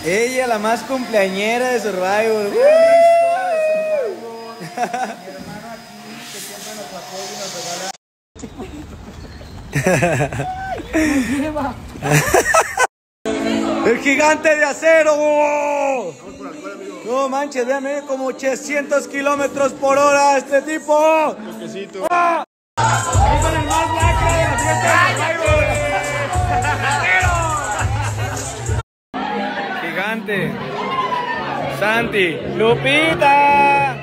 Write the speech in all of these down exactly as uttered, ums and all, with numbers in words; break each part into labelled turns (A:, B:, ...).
A: Ella, la más cumpleañera de Survivor.
B: Mi hermano aquí, que siempre nos apoya y nos regala.
A: ¡El gigante de acero! No manches, véanme como ochocientos kilómetros por hora este tipo. ¡Ah! Ahí con el más lacra de la fiesta de Survivor. Gigante. Santi. Lupita.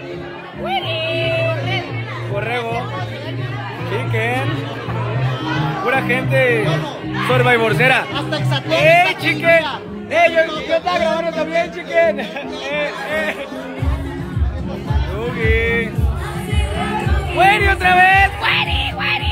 A: Borrego. Chicken. Pura gente Survivorcera. ¡Eh, Chicken! ¡Eh, yo, yo estaba grabando también, Chicken! ¡Eh, eh! ¡Dugi! ¡Güeri otra vez! ¡Güeri, güeri!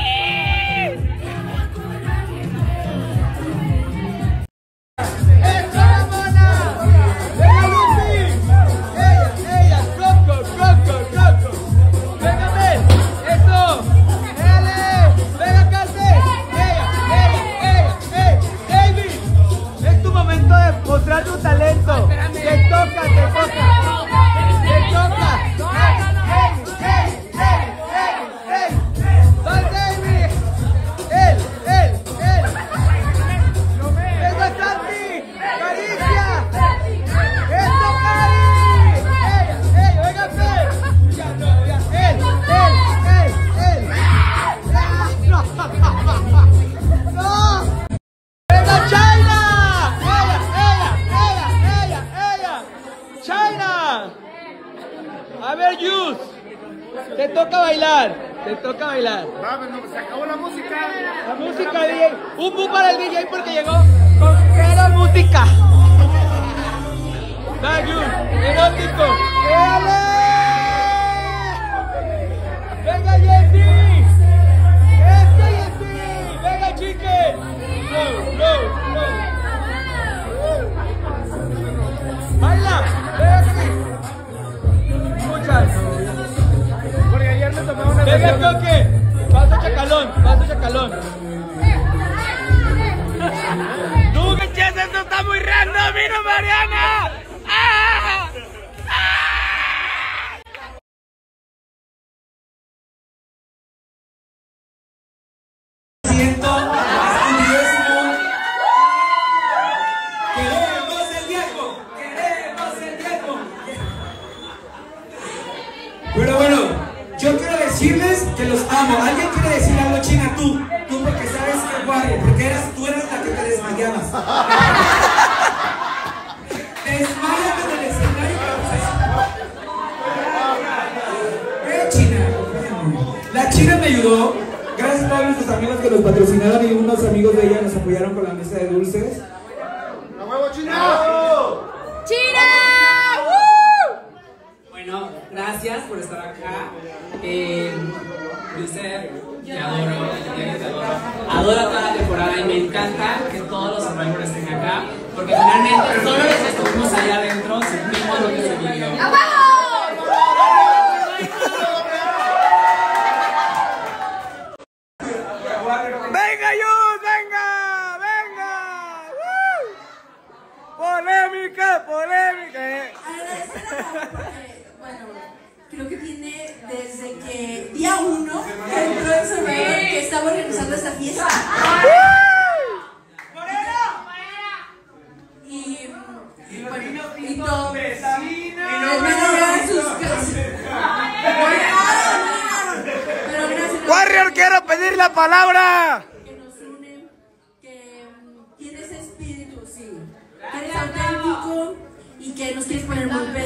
A: Mostrar tu talento. Te toca, te toca. Te toca. ¡Hey, hey, hey, hey, hey! ¡Soy David! ¡Él, él, él! ¡Eso es Santi! ¡Caricia! ¡Esto, Cari! ¡Ey, ey, óigame! ¡Él, él, él, él! ¡No! ¡No! ¡Venga, China! China, a ver, Yus, te toca bailar, te toca bailar.
B: Va, pero se acabó la música.
A: La música, D J, un bu para el D J porque llegó con cero música. Va, Yus, erótico. ¡Ele! ¡Venga, Jessy! ¡Este, Jessy! ¡Venga, chicken! ¡No, no, no! ¡Baila! Porque ayer me tomé una. ¡Venga, el toque! ¡Paso chacalón! ¡Paso chacalón! ¡Tú, qué ches! ¡Esto está muy random! ¡Vino Mariana! ¡Ah! ¡Ah! Siento estudiosmo. ¡Queremos el viejo! ¡Queremos el viejo! Pero bueno, yo quiero decirles que los amo. ¿Alguien quiere decir algo, China? Tú, tú porque sabes que guay, porque eras, tú eras la que te desmayabas. Desmáyate en el escenario. Eh, China. La China me ayudó. Gracias a todos nuestros amigos que nos patrocinaron y unos amigos de ella nos apoyaron con la mesa de dulces.
B: ¡A huevo, China!
C: ¡China!
D: Bueno, gracias por estar acá. Eh, Lucer, te adoro, te adoro. Adoro toda la temporada y me encanta que todos los Survivors estén acá, porque finalmente solo los que estuvimos allá adentro sentimos lo que se vivió.
A: ¡Venga, Yus! ¡Venga! ¡Venga! ¡Woo! ¡Polémica! ¡Polémica!
C: Bueno, creo que tiene desde que día uno entró en Survivor que estaba organizando esta fiesta. Y, y, bueno, y todo. Y los van sus casas. Pero gracias.
A: Warrior, quiero pedir la palabra.
C: Que nos une, que um, tiene ese espíritu, sí. Que eres auténtico y que nos quieres poner muy